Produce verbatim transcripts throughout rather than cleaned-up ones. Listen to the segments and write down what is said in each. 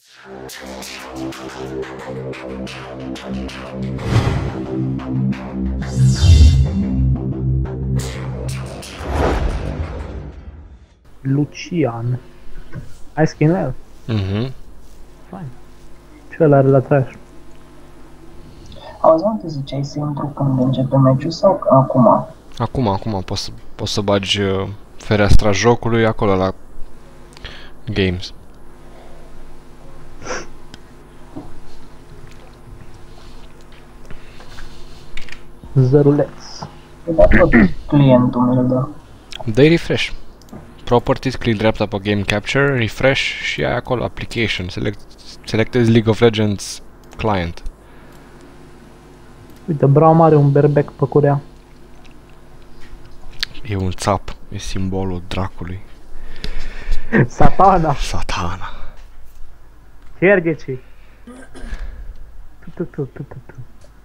Lucian. Ai skin la el? Mhm. Fine. Ce ăla are la trash? Auzi, mă, te ziceai să intru când începe meciul sau acum? Acum, acum poți să, poți să bagi uh, fereastra jocului acolo la Games. Zăruleț. E dat tot clientul mi-l dă. Dă-i refresh. Properties, click dreapta pe Game Capture, refresh și ai acolo Application. Select, selectezi League of Legends Client. Uite, Braum are un berbec pe curea. E un țap, e simbolul dracului. Satana! Satana. Șergeți! Tu, tu, tu, tu, tu, tu.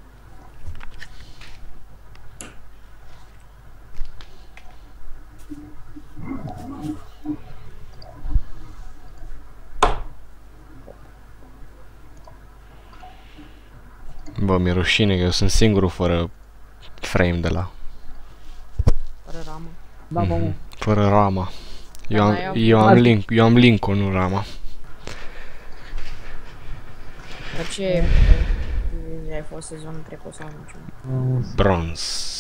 Bă, mi-e rușine că eu sunt singurul fără frame de la... Fără ramă. Da, mă, mă. Fără rama. Eu Da, am, mai au- eu am link, eu am link-ul, nu rama. Dar ce... ai fost sezonul trecut sau niciun? Bronz.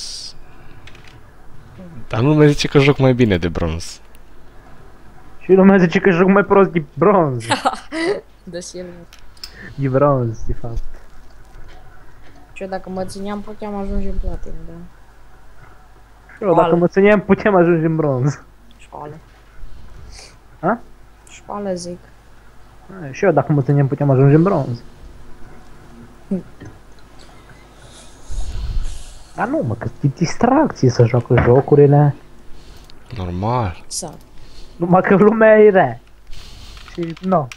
Dar nu mi zice că joc mai bine de bronz. Și lumea zice că joc mai prost de bronz. De silver. De bronz, de fapt. Și eu dacă mă țineam puteam ajunge în platină, da. Și eu, dacă mă țineam, puteam ajunge în bronz. Școală. Ha? Școală zic. A, și eu, dacă mă țineam, puteam ajunge în bronz. Dar nu, mă, că e distracție să joacă jocurile. Normal. Exact. Numai că lumea e rea. Și, nu.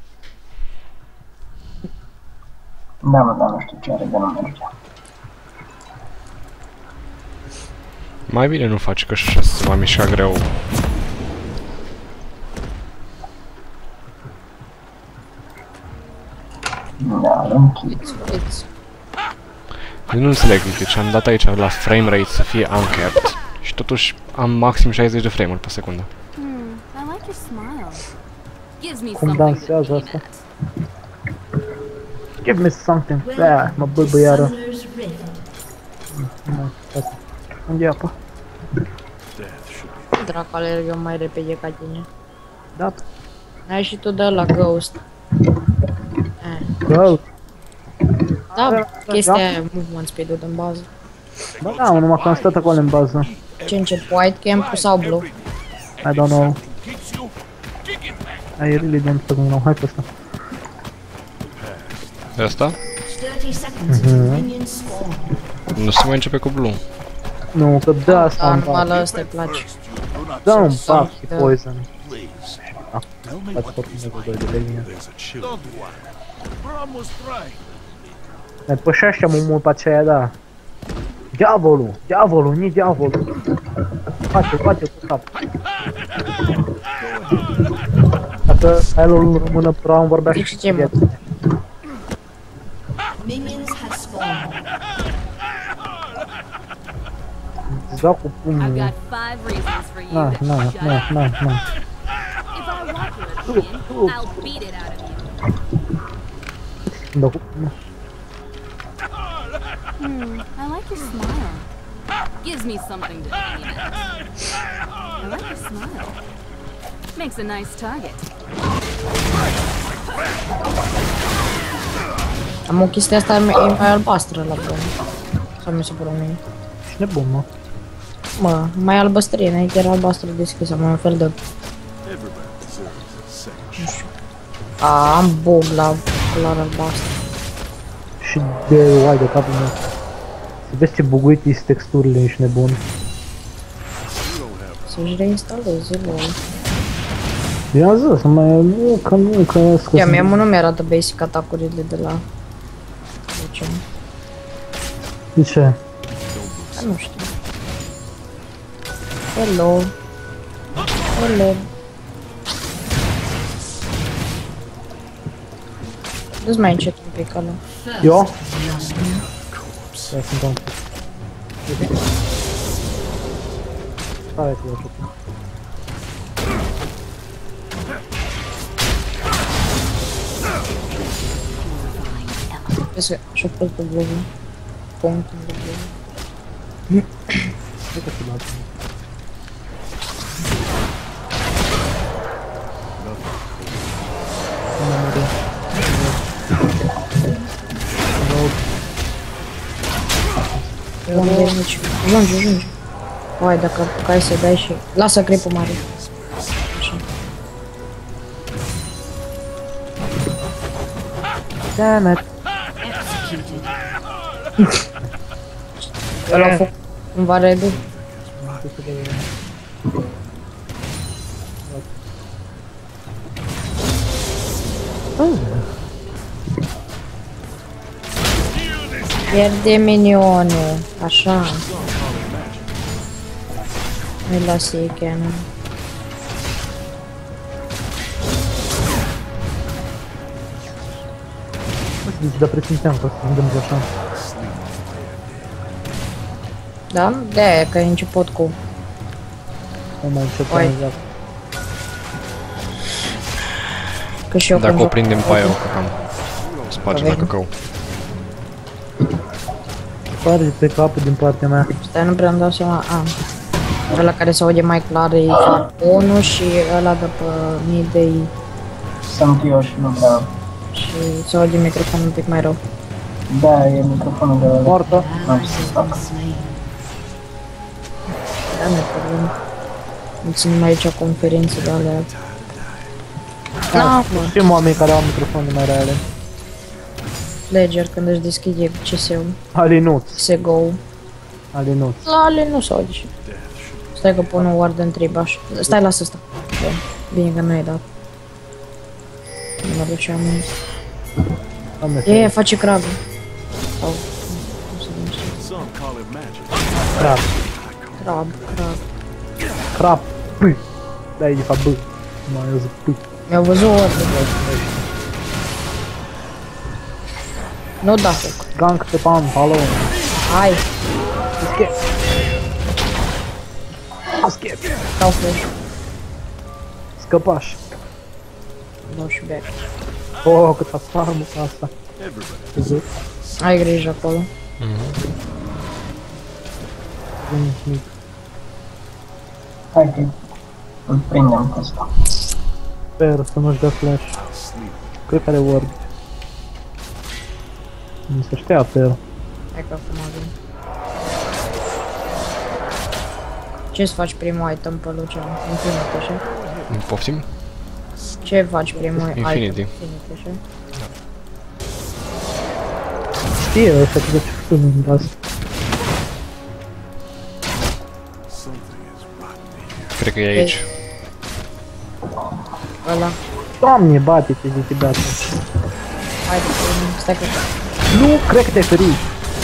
Da, mă, dar nu știu ce are de nu merge. Mai bine nu faci, că așa se va mișca greu. Da, închid. It's, it's. Eu nu înțeleg, deci am dat aici la frame rate să fie uncapped și totuși am maxim șaizeci de frame-uri pe secundă. Hmm, I like your smile. Gives me Cum something to dansează aim asta? at. Give me something. Da, mă bâlbă iară. Unde e apa? Dracu, alerg eu mai repede ca tine. Da. Ai și tu de la Ghost. Eh. Go. Da, chestia aia, movement speed-ul din bază. Ba da, numai că am stat acolo în bază. Ce încep, white camp sau blue? I don't know. I really don't fucking know. Hai pe ăsta. De asta? Mhm. Nu se mai începe cu blue. Nu, că de asta Da, am numai la dat. ăsta îi place. Da un pac și Da. poison. Ah, ați făcut doi de linie. Mai pășește mă mult pe aceea, da. Diavolul, diavolul, ni diavolul. Face, face cu cap. Dacă ai lor rămână Braum vorbea Deci și ce, mă? vieță. Minions have spawned. Îți dau cu I've pumnul. got five reasons for you Na, to na, shut na, up. na, na. If I want your opinion, I'll beat it out of you. Îmi dau cu pumnul. Hmm, I like your smile. Gives me something to aim at. I like your smile. Makes a nice target. Am o chestie asta, e mai albastră la bun. Sau mi se pare mie. Ești nebun, mă. Mă, mai albăstrie, înainte era albastră deschisă, mai un fel de... Nu știu. A, am bug la culoare albastră. Și de uai de capul meu. Să vezi ce buguite sunt texturile, ești nebun. Să-și reinstaleze, lol. I-am zis, mai nu, că nu, că scos. Ia, mie nu mi-arată basic atacurile de la... De ce? De ce? Dar nu știu. Hello. Hello. Du-ți mai încet un pic ăla. Eu? Da, sunt un pic. Hai să vă știu. Vezi că și-a pus pe blogul. Punctul de blogul. Hai că se bate. Unde e nici. Ajunge, ajunge. Hai, dacă apucai să dai și... Lasă cripul mare. Așa. Damn it. Ăla a făcut cumva redu. Pierde minionul. Așa. Îi lasă ei cannon. Deci, dar presimțeam că o să se întâmple așa. Da? De-aia că ai început cu... Nu mai încep Oi. exact. Că și eu Dacă când o prindem pe aia, o căcam. Spargem la Avem. căcău. Sparge pe capul din partea mea. Stai, nu prea îmi dau seama. A. Ăla care se aude mai clar e unu și ăla de pe mid e... Sunt eu și nu vreau. Și se aude microfonul un pic mai rău. Da, e microfonul de ăla. Moartă. N-am ce să fac. Da, nu e problemă. Nu ținem aici conferințe de alea. Da, mă. Știm oameni care au microfoane mai reale. Ledger când își deschide C S-ul. Alinuț. C S G O. Alinuț. La ale nu se aude și. Stai că pun un Warden trib așa. Stai, lasă asta. Bine că nu ai dat. Nu mă duceam. Am E, e, face crabul. Sau... Nu se numește. crap. Crab, crab. Crap. P. Da, e de fapt B. Mai eu zic P. Mi-au văzut Warden. Nu da foc. Gank pe pan, alo. Hai, Escape. Escape. dau flash. Scăpaș. Dau și back. Oh, cât a farmă asta. Văzut? Ai grijă acolo. Vine mic. Hai că îl prindem cu ăsta. Sper să nu-și dea flash. Cred că are ward. Nu se știa pe el. Hai că acum vin. Ce-ți faci primul item pe Lucian? Infinite, așa? Poftim? Ce faci primul item? Infinity. Infinite, așa? Știe ăsta că de ce făcut în asta. Cred că e aici. Ăla. Doamne, bate-te, zice beată. Hai de primul. Stai că... Nu, cred că te-ai ferit.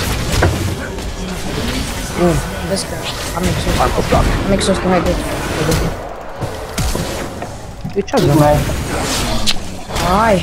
Bun. Vezi că am exhaust. Am exhaust, hai de. De ce așa? Mai Hai!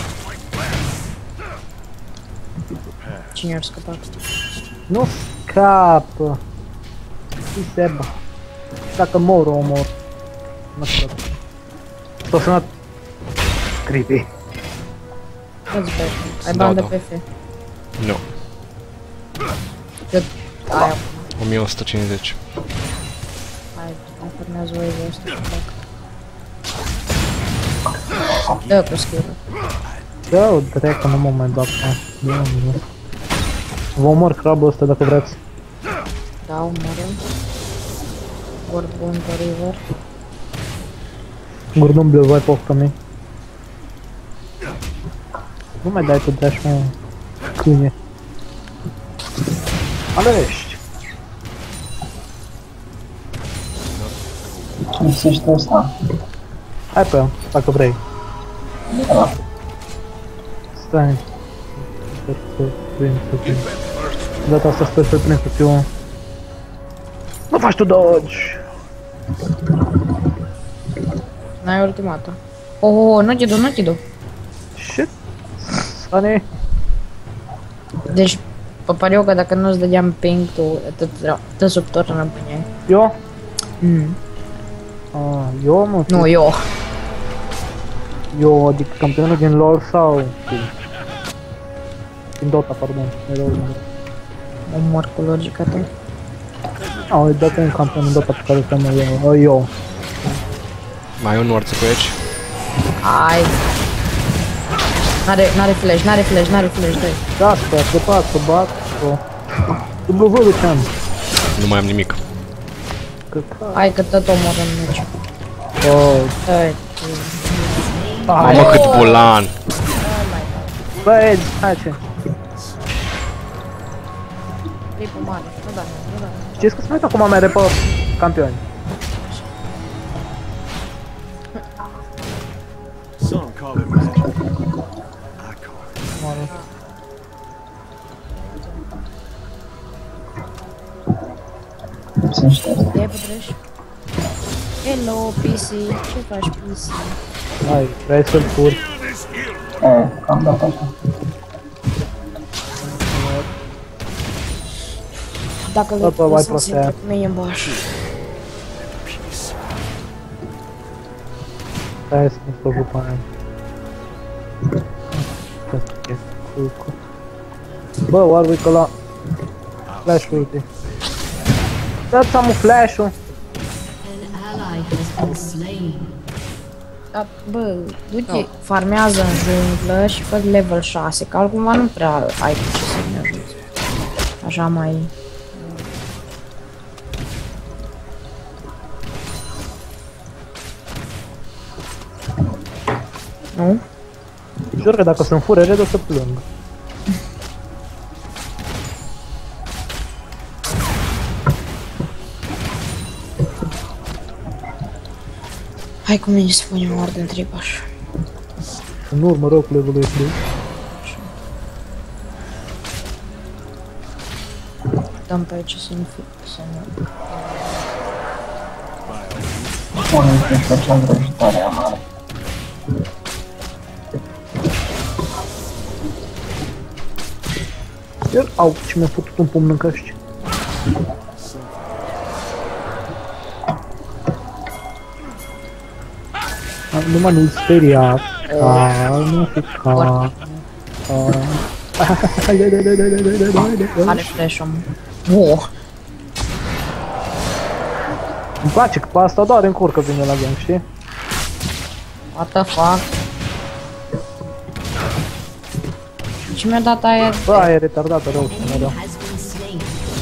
Cine a scăpat? Nu scapă. Și Seba. Dacă mor, o mor. Nu știu. S-a sunat creepy. Dă-ți P F. Ai Da, bani de da. P F. Nu. Eu... Aia. o mie o sută cincizeci. Hai, informează wave-ul ăsta și fac. Dă cu skill-ul. Da, trec că nu mă mai dat. Vă omor crabul ăsta dacă vreți. Da, omoră. Word bun pe river. Gurdumble, vai poftă mea. Nu mai dai tu dash, mă. Câine. Alești. lipsește ăsta. Hai pe el, dacă vrei. Da. Stai. Sper să prind, să prind. De data asta sper să prind să fiu... Nu faci tu dodge! N-ai ultimata. Oh, oh, oh, nu te du, nu te du. Shit! Stani? Deci, păpăr că dacă nu-ți dădeam ping, tu te, te subtornă în bine. Eu? Mm. Ah, eu mă? Nu, eu. Eu, adică campionul din LoL sau... Din Dota, pardon. Erau din Dota. Omor cu logica ta. Ah, dacă e un campion în Dota pe care să mă eu. Eu. Mai e un ward pe aici. Hai. N-are, n-are flash, n-are flash, n-are flash, dai. Da, sper, să bat, să bat. W Lucian. Nu mai am nimic. Hai că tot omoră în meci. Oh. Dai. Mamă, cât bolan! Bă, Ed, hai ce? Tripul mare, nu da, nu da. Știți că se mai acum mere pe campioni? Some call it magic. I call it. Lipsește asta. E pătrești? Hello, P C, ce faci P C? Hai, vrei să-l furi? E, cam dat așa. Dacă le Da, bă, mai lăsăm prost simplu aia. cum e în baș. Hai să-mi spăr după aia. Bă, Warwick ăla... Flash-ul, uite. Dați am un flash-ul. An ally has been slain. Da, bă, du-te, farmează în junglă și fă level șase, că altcumva nu prea ai cu ce să ne ajuți. Așa mai... Nu? Jur că dacă sunt fure red o să plâng. Hai cu mine să punem ordine în tripaș. În urmă rău cu levelul ăsta. Dăm pe aici să nu fie, să nu... Unul dintre cea vrăjitoare amară. Iar, au, ce mi-a făcut un pumn în căști. Numai nu-i speria. Calma, fi calma. Are flash-ul. Wow. Îmi place că pe asta doar încurcă vine la gang, știi? What the fuck? Ce mi-a dat aia? Bă, aia e retardată rău, ce mi-a dat. Has been slain.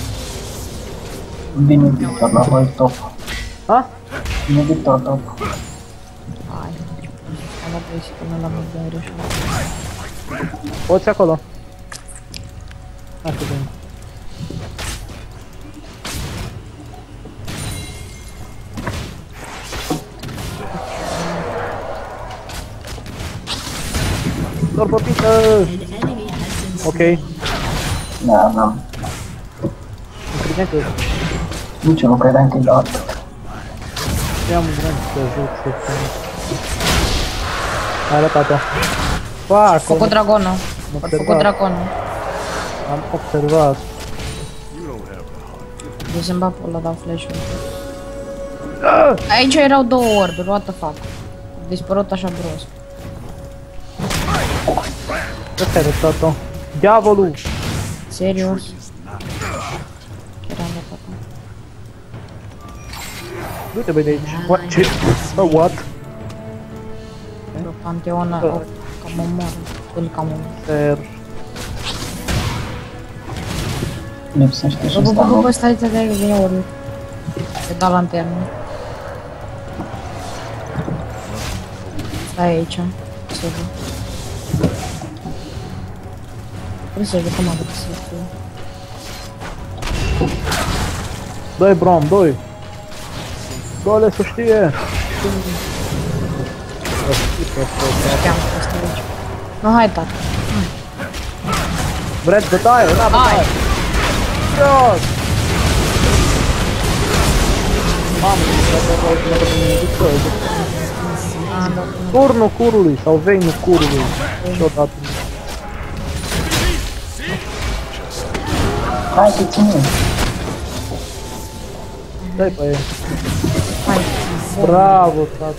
Vine Victor la voi top. Ha? Vine Victor top. Hai. Am luat basic până la mult de aer și la... Poți acolo. Hai să vedem. Doar pe pică! An enemy has been Ok. slain. Da, n-am. Îmi credeam că Nici eu nu credeam că e dat. i-am vrut să ajut să fac. Hai arătat-o. Fac! Făcut dragonul. Am A făcut observat. dragonul. Am observat. Deci să-mi bag ăla, dau flash-ul. Aici erau două orburi, what the fuck. A dispărut așa brusc. Ăsta ai arătat-o. Diavolul! Serios? Chiar am dat acum. Du-te bă de aici. What? Ce? Oh, what? Bă, Panteona, o, cam omoară. Îl cam omoară. Ser. Lipsește și Bă, bă, ăsta, bă, bă, nu? bă, stai, stai, stai, că vine orbi. Te dau lanternă. Stai aici. Să văd. Vrei să jucăm agresiv. Doi Brom, doi. Dole să știe. Cheamă pe ăsta aici. Nu, hai, tata. Vreți bătaie? Da, Hai! bătaie. Jos! Mamă, Am dat turnul curului sau veinul curului. Și odată. Hai că ține. Dai pe el. Hai. Bravo, frate.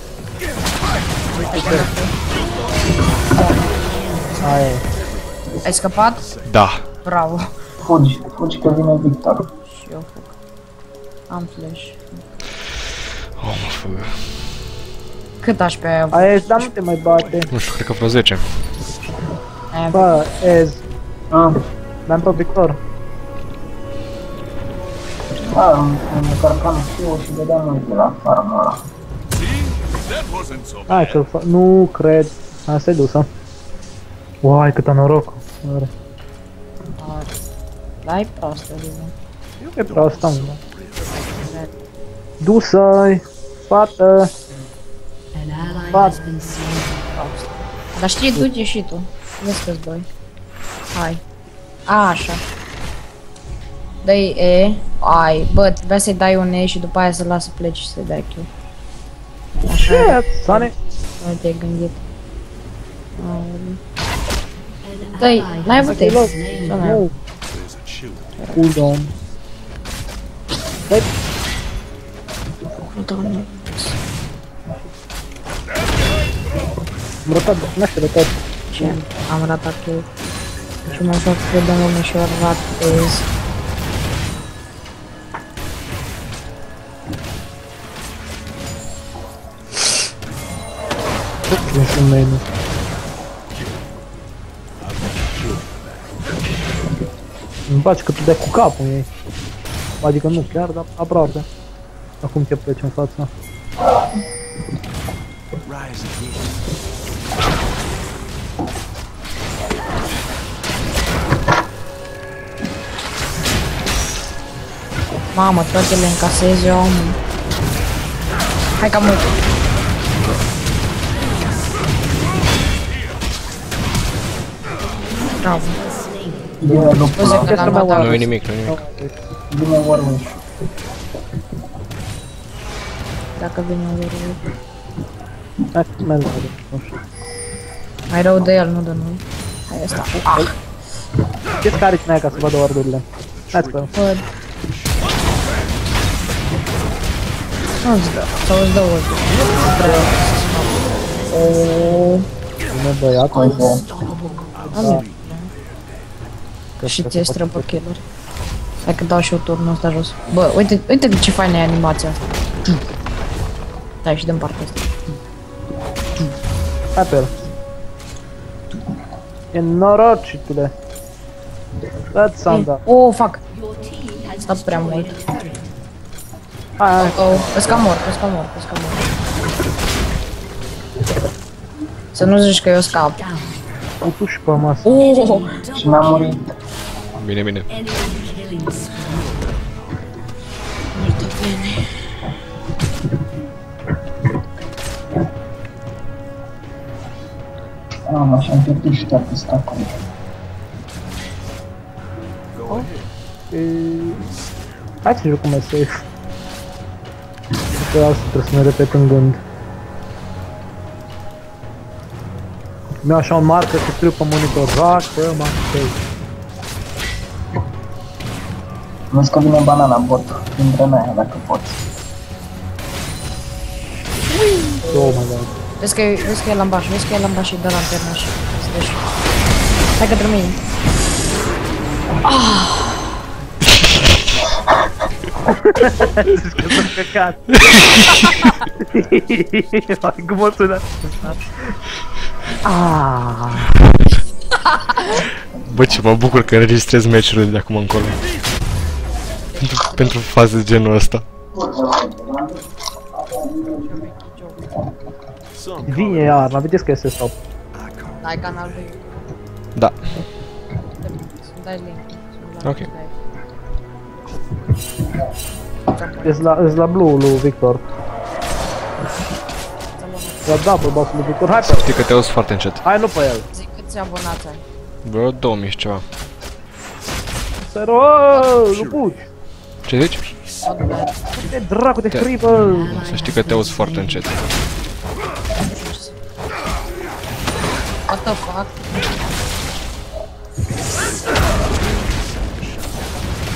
Aia e. Ai scăpat? Da. Bravo. Fugi, fugi că vine Victor. Și eu fug. Am flash. Oh, mă fugă. Cât aș pe aia? Aia e, dar nu te mai bate. Nu știu, cred că vreo zece. Aia Bă, Ez. Ah, L-am pe Victor. da, îmi încărcam fiul și vedeam noi de la farmul ăla. That wasn't so bad. Hai să-l fac. Nu cred. Hai să-i dusă. Uai, câtă noroc. Are. L-ai proastă, Liviu. E proastă, mă. Dusă-i. Fată. An ally But- has been slain. Dar știi, du-te și tu. Vezi că-s doi. Hai. A, așa. Dă-i E. Ai. Bă, trebuie să-i dai un E și după aia să lasă să pleci și să-i dai Q. Așa. Ce? Sane? Nu te-ai gândit. Aoleu. An Dă-i. ally N-ai has avut been E. slain. Sau n-ai Nu. avut? There's a shield. Cooldown. Doamne. Am rătat, n-aș fi rătat. Ce? Am ratat eu. Și mă joc cât de mult și ori ratez. Nu știu menu. Îmi place că tu dai cu capul ei. Adică nu chiar, dar aproape. Acum te pleci în fața. Rise again. Mamă, toate le încasez eu, omul. Hai ca mult. Bravo. Vine lupul Scuze ăla. că l-am dat. Nu e nimic, nu e nimic. Vine Warwick. Dacă vine un rău. Hai, merg, nu știu. Mai rău de el, nu de noi. Hai asta. Ah, Ce-ți care cine ca să vadă ordurile? Hai să văd. Nu-ți dă. Sau îți dă ori. Oooo. Bine băiat. Uite, Și ție străbă killer. Hai că dau și eu turnul ăsta jos. Bă, uite, uite ce faină e animația asta. Dai și din partea asta. Hai pe el. E norocitule. Dă-ți sanda. Oh, fac. Your team has Stat prea mult. Hai, hai. Oh, îți cam mor, îți cam mor, îți cam mor. Să nu zici că eu scap. O tu și pe masă. Oh, și n-a murit. Bine, bine. enemy killing spree. Ah, mă, și-am pierdut și toate stacurile. E... Hai să jucăm mai safe. Că asta trebuie să ne repet în gând. Mi-au așa un marker și scriu pe monitor. Joacă-mă safe. Vezi că vine banana bot. Dintre mea, dacă poți. Oh my god. vezi că, vezi că e lambaș, vezi că e lambaș și dă lanterna și stă și... Hai către mine. Zici că s-a căcat. Hai cum o sunat. Ah. Bă, ce mă bucur că înregistrez meciurile de acum încolo. Pentru, pentru faze de genul ăsta. Some Vine iarna, vedeți că este stop. Dai canalul pe YouTube. Da. Să-mi dai link. Să-mi dai Ok. link. Ești la, ești la blue lui Victor. La double boss lui Victor, hai pe el. Știi că te auzi foarte încet. Hai, nu pe el. Zic câți abonați ai. Vreo două mii și ceva. Săr, oh, nu puci. Ce zici? Ce dracu de Te- creeper. Să știi că te auzi foarte încet. What the fuck?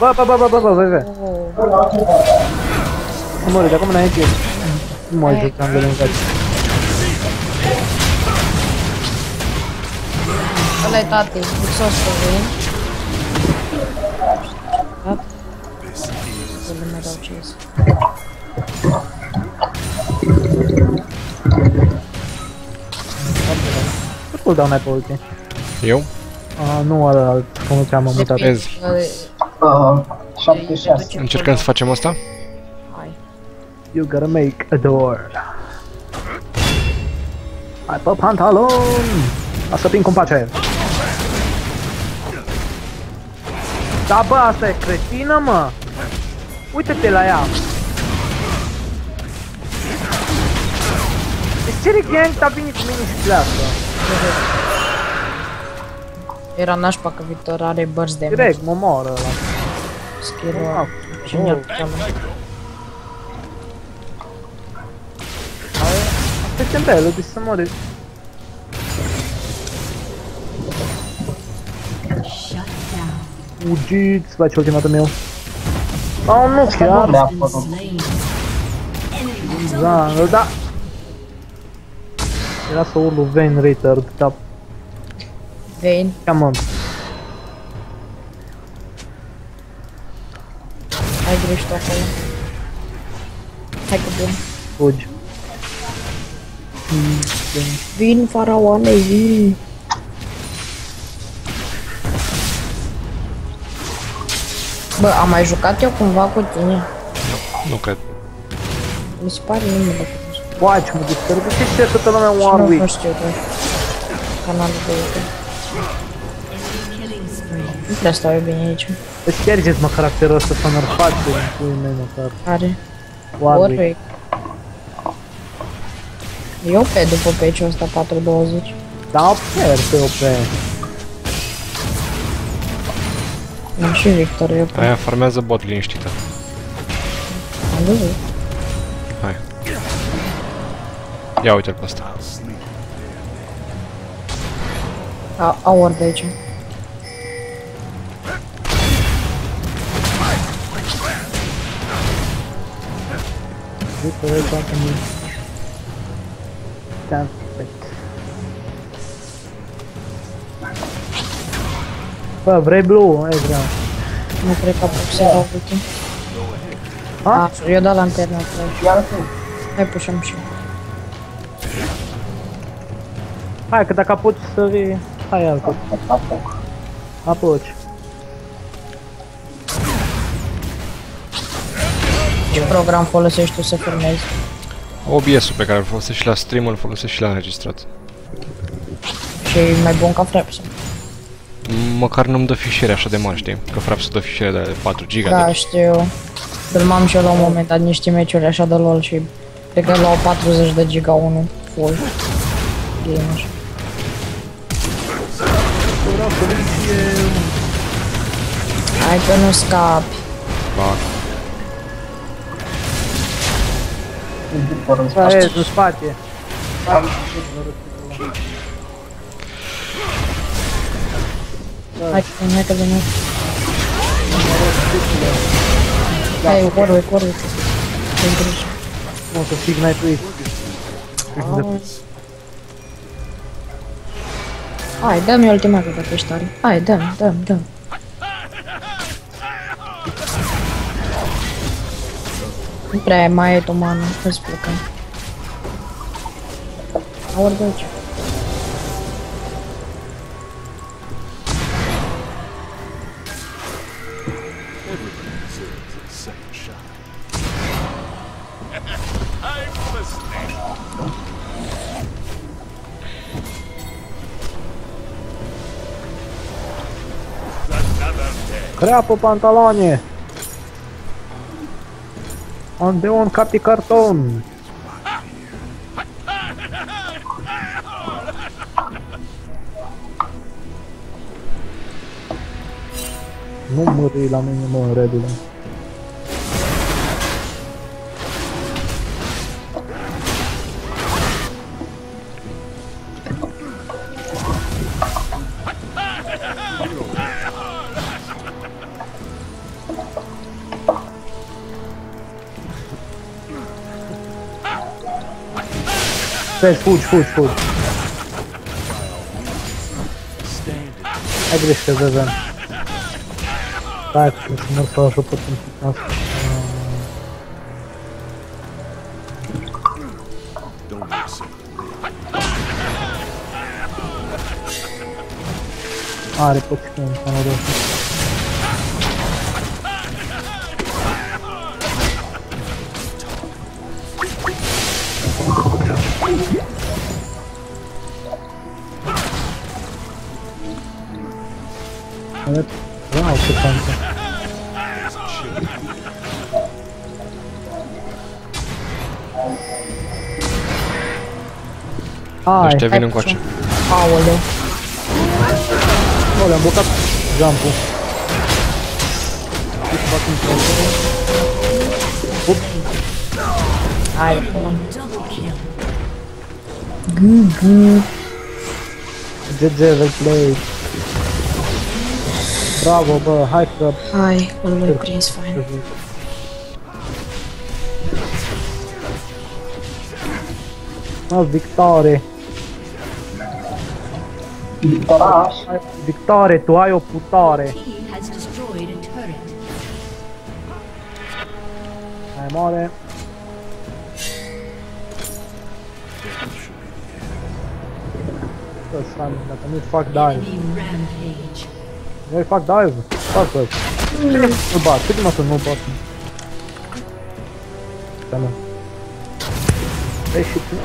Bă, bă, bă, bă, bă, bă, bă, bă. Oh. Nu mă de acum înainte. Nu mă jucam de lângă. Ăla-i tati, Xos pe vin. Da? Să le mai dau ce ies. Cât cooldown ai pe ulti? Eu? Ah, nu ălalt, cum ți-am mutat. Vezi. Uh, șapte șase. Încercăm să facem asta? Hai. You gotta make a door. Hai pe pantalon! Asta pin cum pace. Da, bă, asta e cretină, mă! Uite-te la ea! Deci ce gang a venit cu mine și pleacă? Era nașpa că Victor are burst damage. Direct, mă moară ăla. Skill-ul Ah, ăla. Și mi-ar putea lua. Asta e bello, deci să mori. Shut down. Fugiți, face ultimatul meu. Oh, nu chiar. Le-a Been apărut. slain. Jungle, da. Era să urlu Vayne Retard, dar Vayne. cheamă. Ai greșit acolo. Hai că bun. Fugi. Vin, faraoane, vin. Bă, am mai jucat eu cumva cu tine. Nu cred. Mi se pare nu mă dacă nu știu. Watch, mă distrug. De ce știe toată lumea Nu, nu Warwick? știu, bă. Canalul de YouTube. Killing spree. Nu prea stau eu bine aici. Îți ștergeți mă caracterul ăsta să nărfați în puii mei măcar. Are. Warwick. Warwick. Eu pe după peciul ăsta patru douăzeci. Da, pierd pe O P. Am și Victor, eu pe. Aia farmează bot liniștită. Am văzut. Hai. Ia uite-l pe ăsta. A, a ward aici. Uite, uite, toată mine. Perfect. Bă, vrei blue? Ei, vreau. Nu cred că apuc să iau ultim. Ha? A, eu dau lanterna, cred. Iar tu. Hai pușăm și. Hai, că dacă apuci să vii... Hai, altă. Apuc. Apuci. Ce program folosești tu să filmezi? O B S-ul pe care îl folosești și la stream, îl folosești și la înregistrat. Și e mai bun ca Fraps. Măcar nu-mi dă fișiere așa de mari, știi? Că Fraps dă fișiere de patru giga. Da, deci. știu. Filmam și eu la un moment dat niște meciuri așa de LOL și cred că luau patruzeci de giga unu full gamer. Hai că nu scapi. Ba, Victor în Hai, spate. în spate. Hai că hai că venim. Hai, Warwick, Warwick. Ai grijă. Nu, să fii Nightwish. Hai, dă-mi ultimatul dacă ești tare. Hai, dă-mi, dă-mi, dă-mi. Nu prea mai e tu mana, hai să plecăm. Aord de aici. Creapă pantalone! Unde un capi carton? Nu mări la mine, mă, redule. Vezi, fugi, fugi, fugi. Hai greș că zăzăm. Stai, că să mă să ajut pe timpul asta. Don't make so. Are puțin, să nu rog. Vedeți? Wow, ce tanță. Hai, Ăștia vin încoace. Aoleu. o, le-am blocat jump-ul. Ce să fac în trăsări? Up, Hai, până. Double kill. G-g. G G, well played. Bravo, bă, hai că... Hai, îl voi prins fain. Mă, victorie! Victoraș. Victorie, tu ai o putare! Team has destroyed a turret. Hai, moare! Bă, Sami, dacă nu-i fac dive, Enemy rampage. nu-i fac dive, fac bă! Nu bat, cât mă să nu bat? Da, mă. Ei, și tu...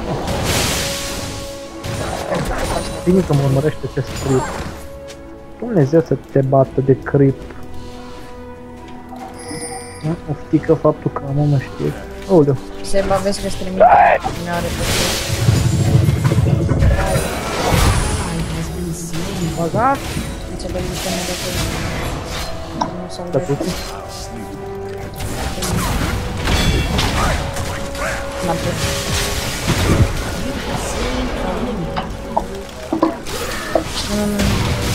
Bine că mă urmărește pe script. Dumnezeu să te bată de creep. Nu? Oftică faptul că mă mă știe. Aoleu. Seba, vezi că-ți trimite. Nu are pe Ally has been slain. Bagat? înțeleg niște negative. Nu s-au Te văzut. puti? N-am putut. Nu, nu, nu.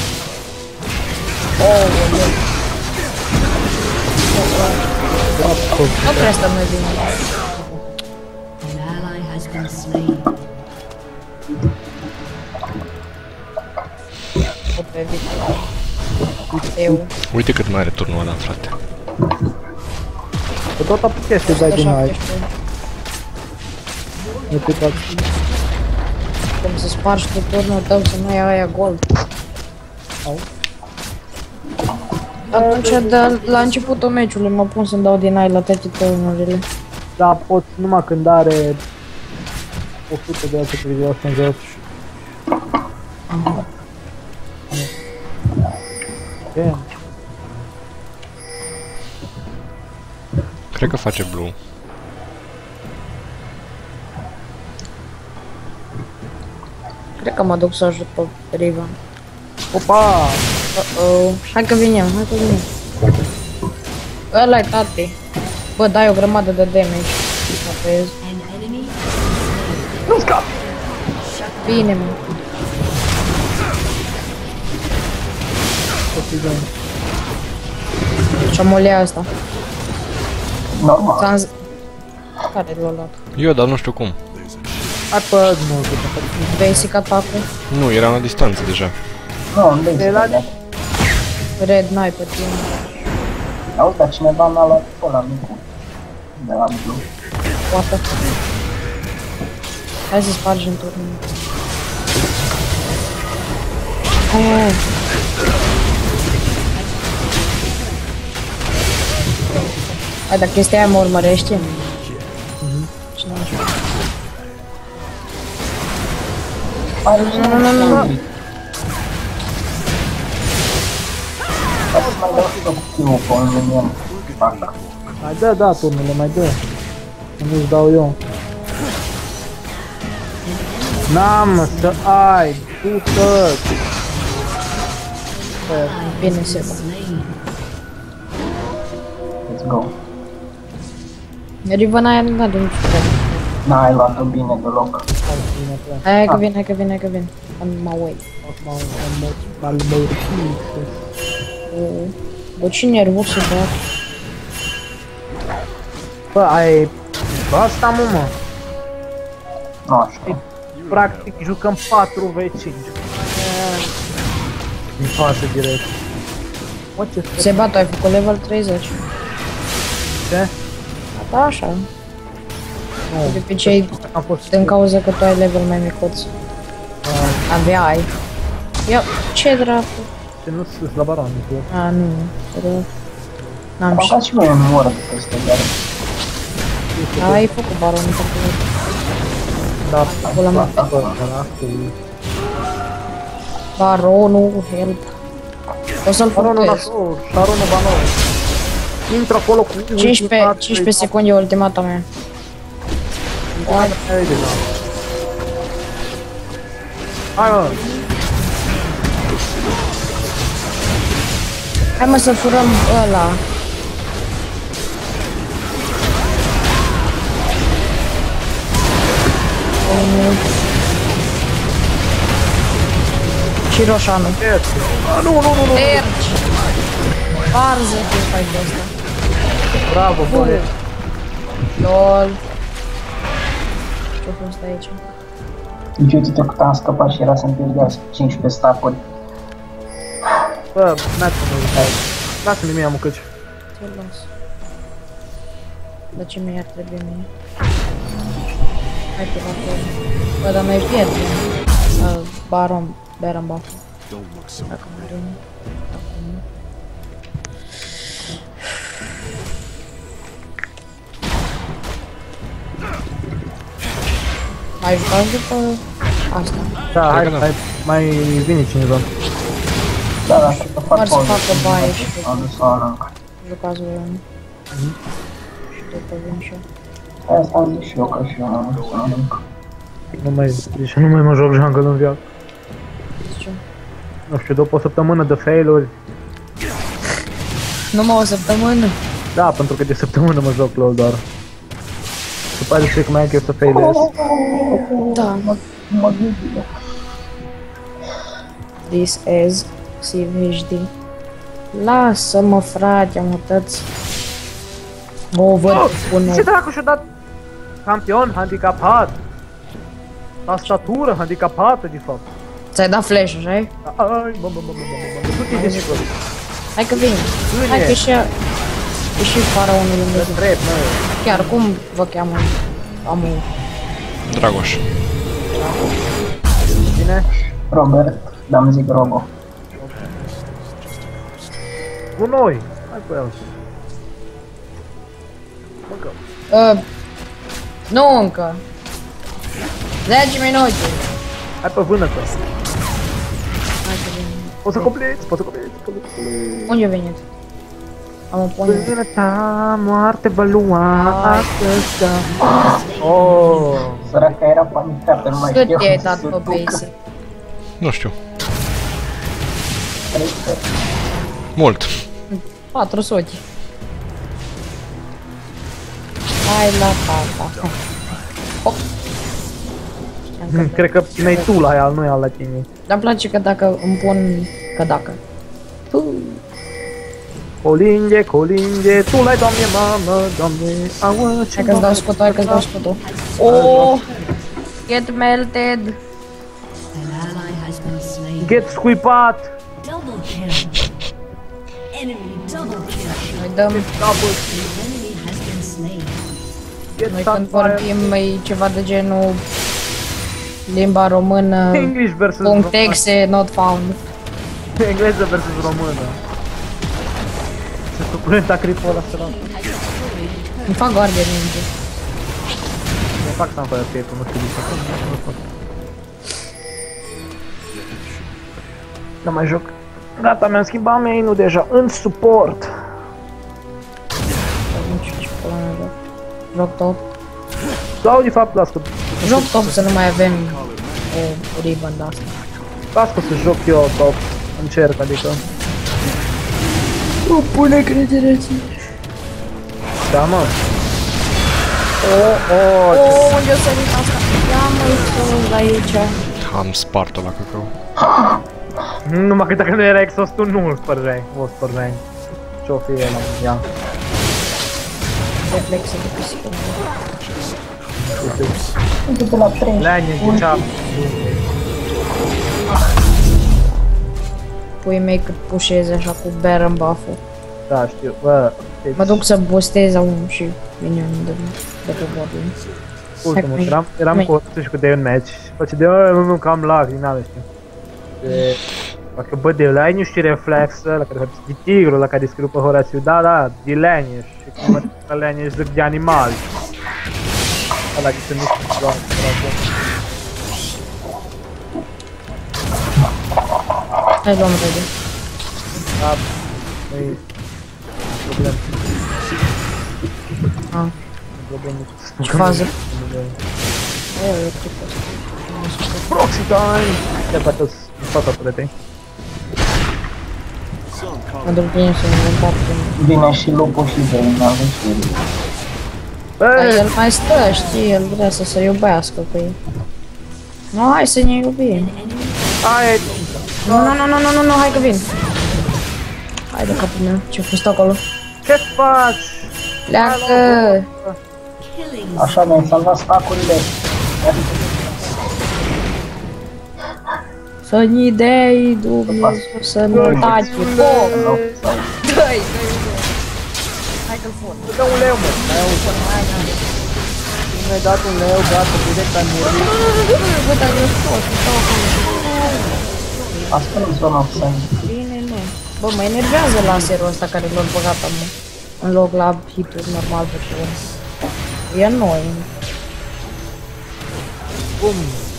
Oh, bă. Nu prea stăm noi bine. An ally has been slain. O pe victorie. Eu. Uite cât mai are turnul ăla, frate. Că tot apucă să dai din aici. Nu te fac. Cum să spargi tu turnul tău să nu ai aia gold. Au. Atunci, de, la începutul meciului mă pun să-mi dau din aia la toate turnurile. Da, poți numai când are o sută de alte privioase în jos. Damn. Cred că face blue. Cred că mă duc să ajut pe Riva. Opa! Uh-oh. Hai că vinem, hai că vinem. Ăla-i tate. Bă, dai o grămadă de damage. Apezi. An enemy Nu scap! Bine, mă. Ce-am molea asta. Normal. Ți-am zis... Care l-a luat? Eu, dar nu știu cum. Hai pe nu, că Basic attack-ul. Nu, era la distanță deja. Nu, în basic. de la... Red, n-ai pe tine. Auzi, dar cineva mi-a luat pe ăla micu. De la Blue. Poate. Hai să spargem turnul. Oh. Hai, dar chestia aia mă urmărește. Cine nu știu. Hai, Nu, nu, nu, nu. mai dau și eu cu Q-ul pe un minion. Fac. Mai dă, da, turnele, mai dă. Că nu-ți dau eu. N-am să ai, du-te! Bine, Seba. slain. Let's go. Riva n-ai dat de niciun fel. N-ai luat-o bine deloc. Hai, bine, plan. Hai că vin, hai că vin, hai că vin. On my way. Mal meu Bă, ce nervos să bag. Bă, ai... Bă, asta mă, mă. Nu așa. practic jucăm patru v cinci. Din față direct. Mă, ce Se bat, ai făcut level treizeci. ce? Da, așa. Nu, De obicei, am fost din cauza că tu ai level mai micuț. Abia ai. Ia, ce dracu? ce nu sus la baron, nu. A, nu. Rău. N-am Am și... dat și mie în moră de peste iar. Ai făcut baronul pe acolo. Da, Acolo am bă, asta e. Baronul, help. O să-l Baronul focus. Nașor, Sharonul Banon. Intră acolo cu cincisprezece, cincisprezece secunde ultimata mea. Hai, hai deja. Hai, mă. Hai mă să furăm ăla. Și roșanul. Ah, nu, nu, nu, nu. Terci! Varză cu fight-ul ăsta. Bravo, băie. Lol. Ce-a fost aici? Deci uite-te cât am scăpat și era să-mi pierdească cincisprezece stacuri. Bă, n-ați mă uitat. Lasă-mi mie, măcăci. Ce las? Dar ce mi-ar trebui mie? Hai pe acolo. Bă, dar mai pierd. Uh, Baron, Baron buff. Don't look so Dacă mă rin. Acum. Mai jucați după asta? Da, hai, că da. hai, mai vine cineva. Da, da, cred că fac Măr să pauză. facă baie și Am dus o arunc. jucați voi unul. Și după vin și eu. Hai, asta am zis și eu, că și eu am dus o arunc. Nu mai, deci nu mai mă joc jungle în viață. Ce? Nu știu, după o săptămână de fail-uri. Numai o săptămână. Da, pentru că de săptămână mă joc LOL doar. După aceea știi cum e că eu să failez. Da. Mă gândesc. This is C V H D. Lasă-mă, frate, am uitat. O văd bună. Ce dracu și-a dat? Campion handicapat. Tastatură handicapată, de fapt. Ți-ai dat flash, așa? Ai, bă, bă, bă, bă, bă, bă, du-te de acolo. Hai că vin. Hai că și e și faraonul lângă zi. Drept, mă. Chiar, cum vă cheamă? Amu. Dragoș. Bine? Robert, dar îmi zic Robo. Cu noi. Hai cu el. Băgăm. Uh, nu încă. zece minute. Hai pe vânătă. Hai că vin. Poți să compleți, poți să compleți, poți să compleți. Unde a venit? Am o pune. Vânăta, moarte băluată să... Oh. Săraca era panicată, nu mai Cât știu i-ai cum dat să pe se ducă. basic? Nu știu. treizeci. Mult. patru sute. Hai la tata. Hop. Știam că- Cred că țineai tu la ea, nu ea la tine. Dar-mi place că dacă îmi pun... Că dacă. Tu. Colinge, colinge, tu l-ai, doamne, mamă, doamne, auă, ce Hai că-ți dau scutul, hai că-ți dau scutul. Oh! Get melted! An ally has been slain. Get scuipat! Double kill. Enemy double kill. Noi dăm, Double, Enemy has been slain. get noi când sunfire. vorbim e ceva de genul limba română, English versus punct română. exe not found. Engleză versus română. Se suculenta cripul ăla sărat. Îmi fac guardia ninja. Ne fac sunfire tape-ul, nu știu de ce. Nu mai joc. Gata, mi-am schimbat main-ul deja în suport. Nu știu ce pula mea joc. Joc top. Sau de fapt, las că, Joc top să nu mai avem o ribbon de asta. las că să joc eu top. Încerc, adică. Nu pune credere în tine. Da, mă. Oh, oh, ce... Oh, unde o să vin asta? Ia mă-i sunt aici. Am spart-o la căcău. Numai că dacă nu era exhaustul, nu îl spărgeai. O spărgeai. Ce-o fi el, ia. Reflexe de pisică. Uite. Uite pe la trei. Leanie, ghicea. Puii mei cât pușezi așa cu Baron buff-ul. Da, știu, bă. Deci, Mă duc să boostez acum și minionii de, de pe Goblin. ultimul, eram, eram cu Oțu și cu Deon match. Face de ăla, nu cam lag, din ale, știu. De... Dacă bă, de ăla, ai nu știu reflexă, la care s-a de tigru, la care scriu pe Horațiu, da, da, de Leanie și cum mă Leanie și zic de animali. Ăla că se nu știu doar, Hai luăm repede. da, nu-i problem. Ah, Problemul. ce fază? Proxy time! Te bătă-s în fața turetei. Mă duc bine să mă împart prin... Vine și lupul și de un aventuri. Dar Băi! el mai stă, știi, el vrea să se iubească cu ei. Nu, hai să ne iubim. Hai! Nu, nu, nu, nu, nu, nu, nu, hai că vin. Hai de capul meu, ce-a fost acolo? Ce faci? Pleacă! Așa mi-ai salvat stacurile. Să-ni dei Dumnezeu sănătate, foc! Dă-i, dă-i, hai că-l fut. Dă un leu, mă! Mai auzi. Mi-ai dat un leu, gata, direct la murit. Bă, dar eu pot, stau acolo. Asta nu-ți zona obsani. Bine, nu. Bă, mă enervează laserul ăsta care l-au băgat am în loc la hituri normal pe tur. E noi. Bum!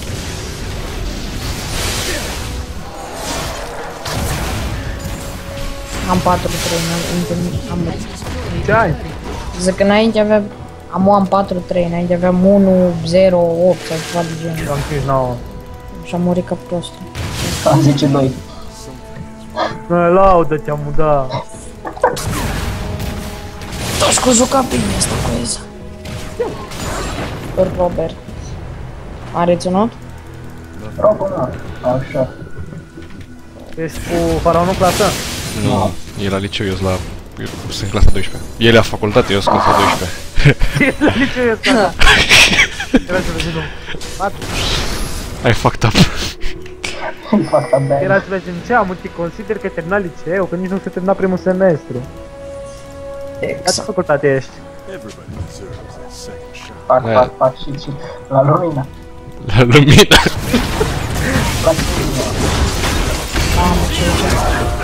Am patru trei, am... Ce ai? Zic că înainte aveam... Am am patru trei, înainte aveam unu zero opt sau ceva de genul. Am cinci nouă. Și am murit ca prostul. Am zece doi. Nu, laudă te-am mudat. Toți cu jucat bine asta cu Eza. Ori Robert. A reținut? Robul nu. Așa. Ești cu faraonul clasă? Nu, e la liceu, eu sunt la... Eu sunt clasa doisprezece. El e la facultate, eu sunt clasa doisprezece. Ești la liceu ăsta. Trebuie să vezi un... I fucked up. Fac abia. Era să vezi ce am, te consider că termina liceu, că nici nu se termina primul semestru. La ce Exact. facultate ești? Everybody deserves a second shot. Fac, fac, fac și și la lumina. La lumină. La lumina. Mamă, ce ce.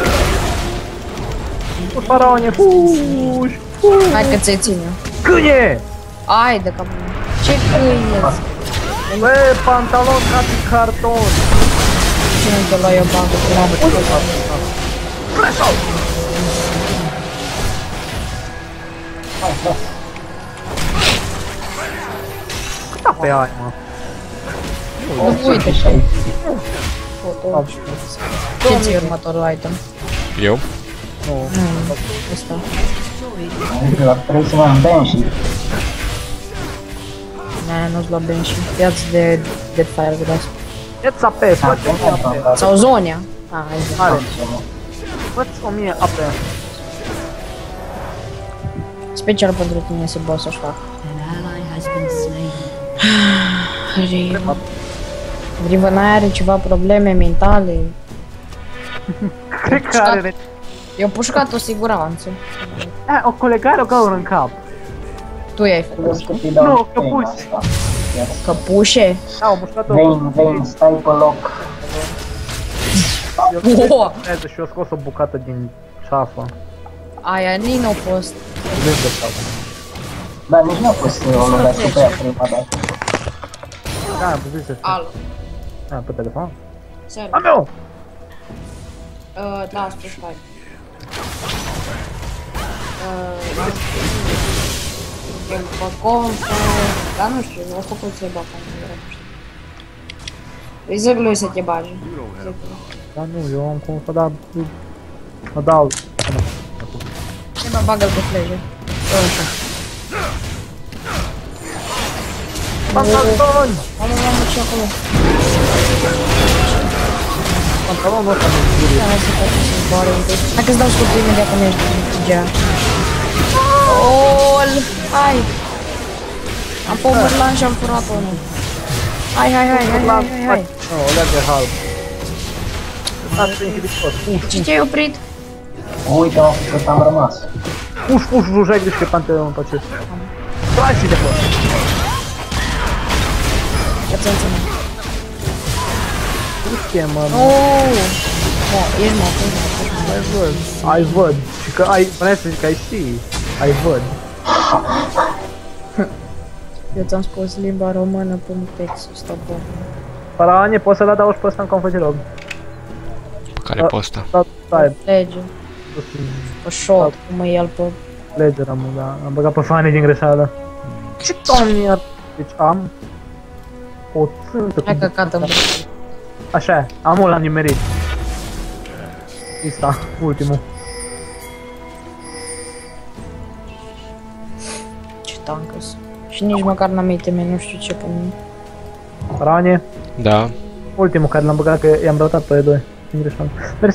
Cu faraone, fuși! Hai că ți-ai țin eu. Câine! Ai de capul meu. Ce câine? Bă, pantalon ca de carton! Cine te lua eu bagă pe la Flash out! Hai, hai. Cât pe aia, mă? Nu, uite și aici. foto. Ce ți-e următorul item? Eu? Nu, ăsta. Uite, la trei să mai bem și... Ne, nu-ți lua bine și ia-ți de Deadfire Grasp. Ia-ți A P, fă-ți o mie A P. Sau Zonia. Ah, hai zi. Are. Fă-ți o mie A P. Special pentru tine se boss să-și fac. An ally has been slain. Riva. Riva n-aia are ceva probleme mentale. Cred că are... Eu pușcat o siguranță. Eh, o colegare o gaură în cap. Tu i-ai făcut. Crezi că te dau Nu, că pain puși. asta. Căpușe? Da, au mușcat-o. Vein, vein, stai pe loc. Oho! Și eu scos o bucată din șafă. Aia nici n-a fost. Lângă șafă. Da, nici n-a fost să o lovească pe ea prima dată. Da, am putut să fie. Alo. Da, pe telefon. Seara. Am eu! Uh, da, spre Skype. Uh, pe confă, dar nu știu, o făcut să-i bag acum, nu știu. Îi zic lui să te bagi. Da, nu, eu am cum să da... Mă dau... Ce mă bagă pe fleje? Așa. Pantalon! Mamă, mamă, ce acolo? Pantalonul ăsta mi-e zburie. Hai să facem să zboare un pic. Hai că-ți dau scurtul imediat când ești gea. Ol! Hai! Am pomărlan și am furat-o unul. Hai, hai, hai, hai, hai, hai, hai. Nu, o leagă halb. Asta e inhibitor. Puș, Ce te-ai oprit? Uite, mă, că am rămas. puș, puș, puș, ai grijă că Panteon pe acest. Tragi de acolo. Ia-ți înțeleg. Uite, mă, Ooo! Mă, ești mă, ești mă, ai văd. Ai văd. Și că ai, până să zic că ai știi. Ai văd. eu ți-am spus limba română pe un text, stop. Parane, poți să-l adaugi pe ăsta în confă, te rog. Care pe ăsta? Da, stai, Lege, pe shot, cum e el pe... lege am, da. Am băgat pe fanii din greșeală. Ce ton iar? Deci am o țântă Hai cu... căcată în Așa e, am ăla nimerit. Ăsta, ultimul. Ce tancăs. Și nici măcar n-am iteme, nu știu ce pe mine. Parane, Da. ultimul care l-am băgat, că i-am rotat pe doi. Din greșeală. Mersi.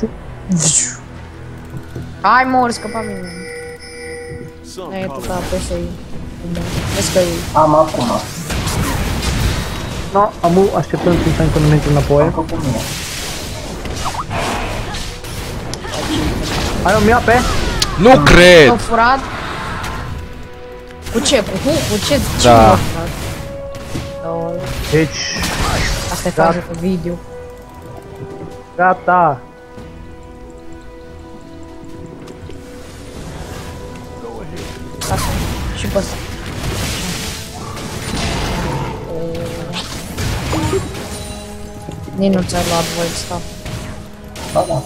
Hai mor, scăpa mine. Some Hai, tu call ca it pe să-i... Vezi că e... Am acum. No, amu, așteptăm cinci ani până mergem înapoi. Am făcut mine. Hai, o mi-a pe? Nu cred! L-au furat? Cu ce? Cu hu? Cu ce? Ce Da. l-au furat? Lol. Deci, Asta e Da. fază pe video. gata. Asta. Și pe ăsta. Nici nu ți-ai luat voi, stop. Da, da.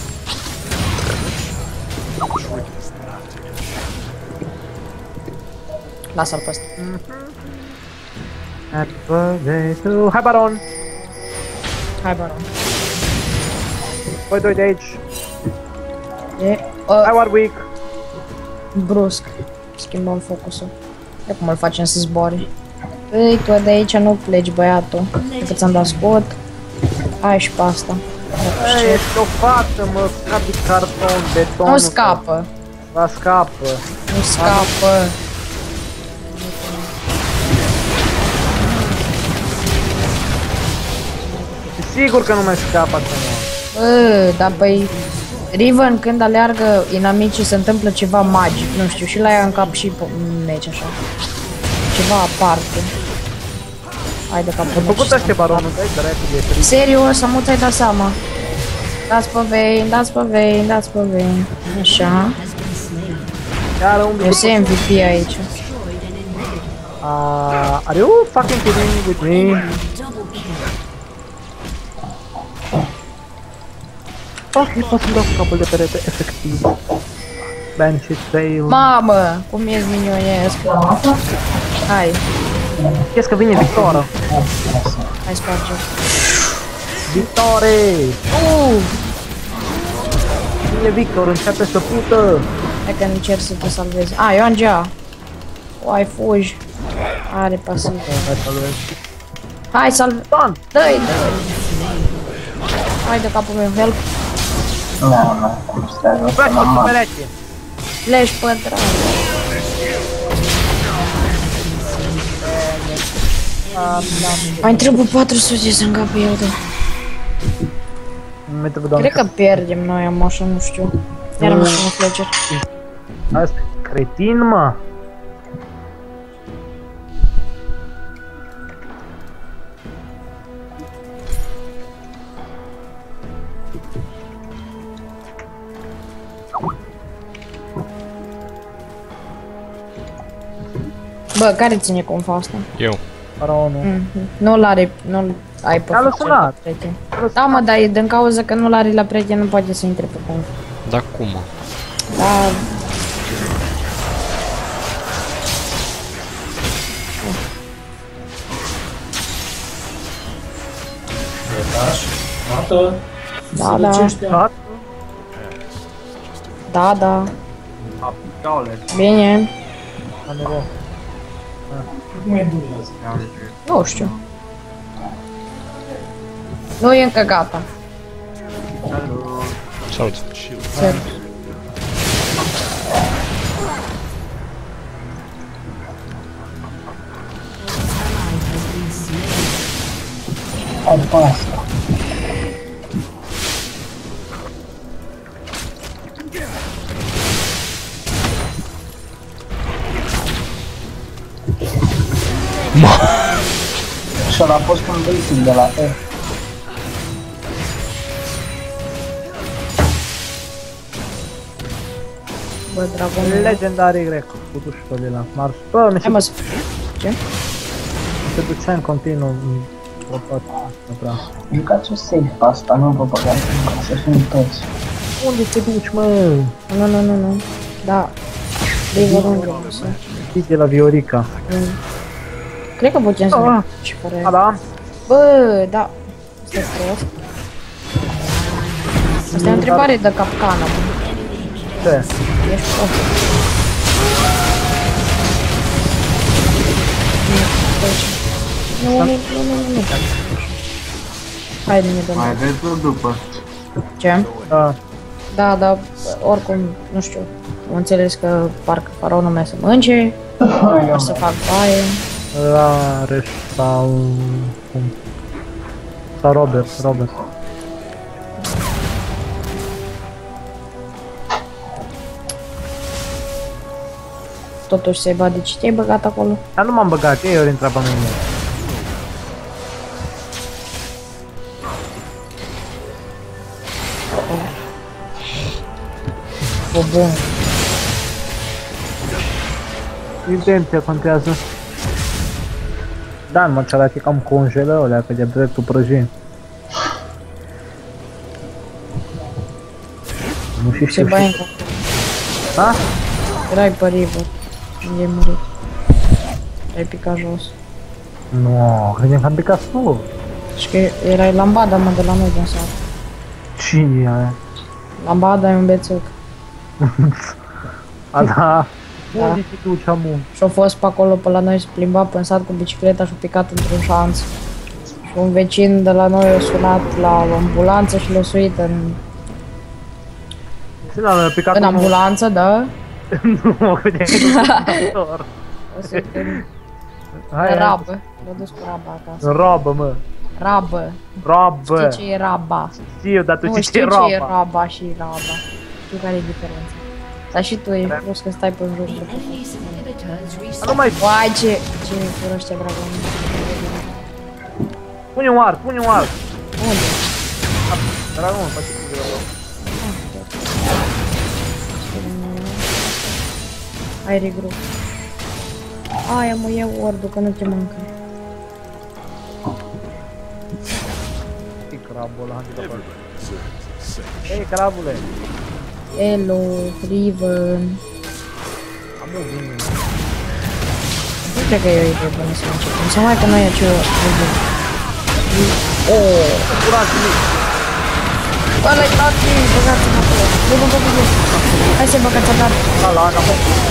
Lasă-l pe ăsta. Happy birthday to... Hai, Baron! Hai, baron. Voi doi de aici. E... Hai, Uh, Warwick! brusc. Schimbăm focusul. Ia cum îl facem să zboare. Ei, tu de aici nu pleci, băiatul. Că ți-am dat scot. Hai și pe asta. Ei, ești o fată, mă, scap de carton, beton. Nu scapă. Va scapă. Nu scapă. Sigur că nu mai scapă acum. Bă, dar păi... Riven când aleargă inamicii se întâmplă ceva magic, nu știu, și la ea în cap și pe meci așa. Ceva aparte. Hai de capul Am făcut ăștia baronul, dai, dar repede, e fric. Serios, am ți-ai dat seama. Dați pe vein, dați pe vein, dați pe vein. Așa. Iar un Eu sunt M V P aici. Uh, are you fucking kidding with me? Ok, pot să-mi dau cu capul de perete, efectiv. Ben și fail. Mamă, cum ești minionesc. Hai, Crezi că vine Victora? hai sparge. Victore! Uh, Vine Victor, începe să pută! hai că încerc să te salvezi. A, eu am gea. O, ai fugi. Are pasiv. Hai să luăm. Hai, salve. Don! Dă-i, dă-i. Hai de capul meu, help. Nu, nu, cum stai, nu Flash, să mă pe mat. perete! Flash pe drag. Mai trebuie patru sute să îngape eu, da. Nu mai trebuie, doamne. Cred că pierdem noi, am așa, nu știu. Iar am așa un fletcher. Asta e cretin, mă! Bă, care ține confa asta? Eu. Baronul. Mhm. Nu-l are, nu-l ai pe L-a fletcher lăsat. pe prieten. Da, mă, dar e din cauza că nu-l are la prieten, nu poate să intre pe confa. Dar cum, mă? Dar... Da, da, Da? da, da. Bine. La nivel. Nu știu. Nu e încă gata. Salut. Ser. Hai după asta. Și ăla a fost un basic de la E. Bă, dragonul. Legendary grec, cu dușul de la Mars. Bă, mi se Hai mă să... Ce? se ducea în continuu în propat, nu prea. Jucați-o safe pe asta, nu vă băgați în ca să fim toți. Unde te duci, mă? Nu, nu, nu, nu. Da. Dei vă rog, nu știu. Știi de la Viorica. Cred că putem să Ah. ne și fără... A, da? Bă, da. Stai prost. Asta e o întrebare de capcană. Ce? Ești prost. Nu, nu, nu, nu, nu, nu. Hai, nu ne dăm. Mai vezi o după. Ce? Da. Da, da, oricum, nu știu. Am înțeles că parcă faraonul meu să mânce, o să fac baie. La Reș sau... cum? Sau Robert, Robert. Totuși se bade ce te-ai băgat acolo? Dar nu m-am băgat, ei ori intra pe mine. O, bun. Intenția contează. Da, mă, ți-a dat e cam congelă alea, că de dreptul prăjim. Nu știu Se știu baie știu. încă. Da? Erai pe river. Unde ai murit? Ai picat jos. Nu, credeam că am picat sus. Și că erai lambada, mă, de la noi din sat. Cine e aia? Lambada e un bețuc. A, da. Da. Unde te duci, amu? Și-a fost pe acolo, pe la noi, se plimba pe sat cu bicicleta și-a picat într-un șanț. Și un vecin de la noi a sunat la ambulanță și l-a suit în, Cine a picat în unul? ambulanță, da? Nu, credeam că e doctor. O să în Hai, hai. rabă. L-a dus cu raba acasă. Robă, mă. Rabă. Robă. Știi ce e raba? Știu, dar tu Nu știi ce știu e ce e roba. raba și raba. Știu care e diferența. Dar și tu ești prost că stai pe jur. Enemy's inhibitors Nu reset. mai Uai, ce... Ce fură ăștia, dragon? pune un art, pune un art. Unde? Dragon, face cu dragon. Ai regrup. Aia mă iau ordul că nu te mâncă. E crabul ăla, handicapat. Ei, crabule. Hello, Riven. Amu, vine. Nu cred că e o idee bună să începem. Să mai că noi e ce... Oh, curați-mi. Ăla-i tati, băgați-mă acolo. Bă, bă, bă, bă, bă. Hai să băgați-a dat. Da, la ana,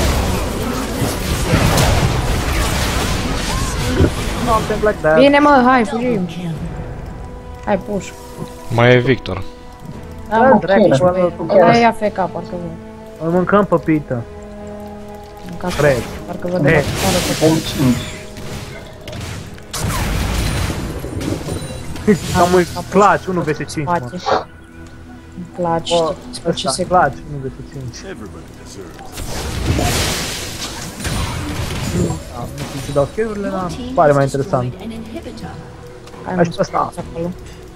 Something like that. Bine mă, hai, fugim. Hai, push. Mai e Victor. Da, mă, dracu, push, bă, băi. tu Ăla e A F K, parcă vă. Îl mâncăm pe pită. Mâncați. Cred. Parcă vă dă Ne. la țară pe Om cinci. Cam un clutch, unu vs cinci, mă. spate. Îmi place, Bă, știi, ce ăsta, se clutch, unu vs cinci. Everybody deserves. Da, nu știu ce dau skill-urile, Your da, team pare mai has destroyed interesant. an inhibitor. Hai Hai mă, și pe ăsta. spate acolo.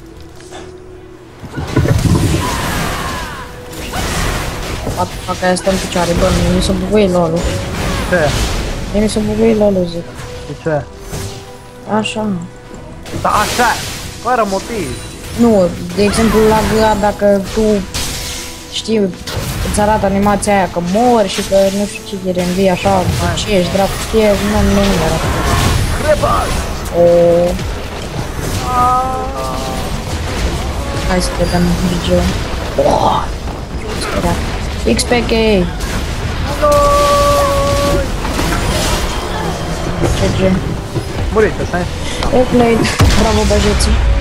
Fac, fac aia stă în picioare, bă, mie mi s-a buguit lolul. Ce? Mie mi s-a buguit lolul, zic. De ce? Așa. Da, așa, fără motiv. Nu, de exemplu la G A, dacă tu știi, îți arată animația aia că mor și că nu știu ce te reînvii așa, ce ești, dracu, știe, nu, nu, nu arată. O... Hai să vedem G G. Oh! Speria. X P K! G G. Murit, așa e? Well played. Bravo, băjeții.